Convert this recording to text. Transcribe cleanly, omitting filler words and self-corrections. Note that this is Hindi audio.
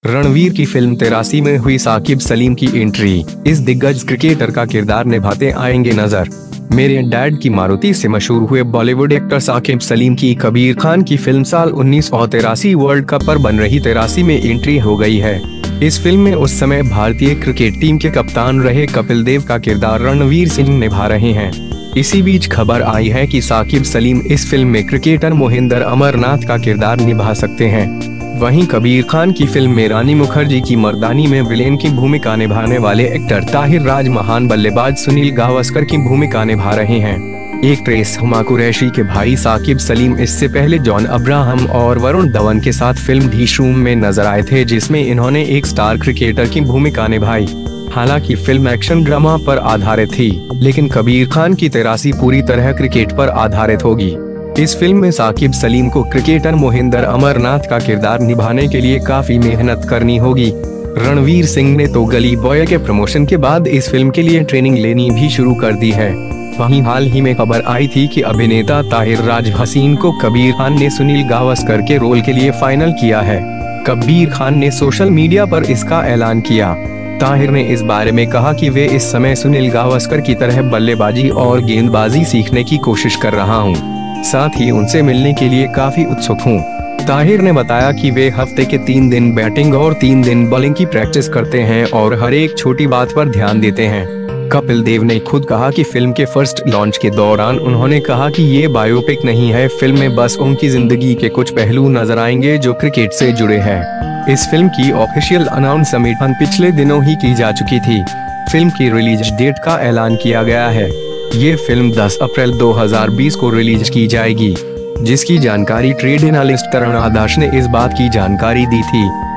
रणवीर की फिल्म 83 में हुई साकिब सलीम की एंट्री। इस दिग्गज क्रिकेटर का किरदार निभाते आएंगे नजर। मेरे डैड की मारुति से मशहूर हुए बॉलीवुड एक्टर साकिब सलीम की कबीर खान की फिल्म साल 1983 वर्ल्ड कप पर बन रही 83 में एंट्री हो गई है। इस फिल्म में उस समय भारतीय क्रिकेट टीम के कप्तान रहे कपिल देव का किरदार रणवीर सिंह निभा रहे हैं। इसी बीच खबर आई है कि साकिब सलीम इस फिल्म में क्रिकेटर मोहिंदर अमरनाथ का किरदार निभा सकते हैं। वहीं कबीर खान की फिल्म में रानी मुखर्जी की मर्दानी में विलेन की भूमिका निभाने वाले एक्टर ताहिर राज महान बल्लेबाज सुनील गावस्कर की भूमिका निभा रहे हैं। एक्ट्रेस हुमा कुरैशी के भाई साकिब सलीम इससे पहले जॉन अब्राहम और वरुण धवन के साथ फिल्म ढीशूम में नजर आए थे, जिसमें इन्होंने एक स्टार क्रिकेटर की भूमिका निभाई। हालांकि फिल्म एक्शन ड्रामा पर आधारित थी, लेकिन कबीर खान की 83 पूरी तरह क्रिकेट पर आधारित होगी। इस फिल्म में साकिब सलीम को क्रिकेटर मोहिंदर अमरनाथ का किरदार निभाने के लिए काफी मेहनत करनी होगी। रणवीर सिंह ने तो गली बॉय के प्रमोशन के बाद इस फिल्म के लिए ट्रेनिंग लेनी भी शुरू कर दी है। वहीं हाल ही में खबर आई थी कि अभिनेता ताहिर राज हसीन को कबीर खान ने सुनील गावस्कर के रोल के लिए फाइनल किया है। कबीर खान ने सोशल मीडिया पर इसका ऐलान किया। ताहिर ने इस बारे में कहा कि वे इस समय सुनील गावस्कर की तरह बल्लेबाजी और गेंदबाजी सीखने की कोशिश कर रहा हूं, साथ ही उनसे मिलने के लिए काफी उत्सुक हूं। ताहिर ने बताया कि वे हफ्ते के 3 दिन बैटिंग और 3 दिन बॉलिंग की प्रैक्टिस करते हैं और हर एक छोटी बात पर ध्यान देते हैं। कपिल देव ने खुद कहा कि फिल्म के फर्स्ट लॉन्च के दौरान उन्होंने कहा कि ये बायोपिक नहीं है, फिल्म में बस उनकी जिंदगी के कुछ पहलू नजर आएंगे जो क्रिकेट से जुड़े हैं। इस फिल्म की ऑफिशियल अनाउंसमेंट पिछले दिनों ही की जा चुकी थी। फिल्म की रिलीज डेट का ऐलान किया गया है। ये फिल्म 10 अप्रैल 2020 को रिलीज की जाएगी, जिसकी जानकारी ट्रेड एनालिस्ट तरण आदर्श ने इस बात की जानकारी दी थी।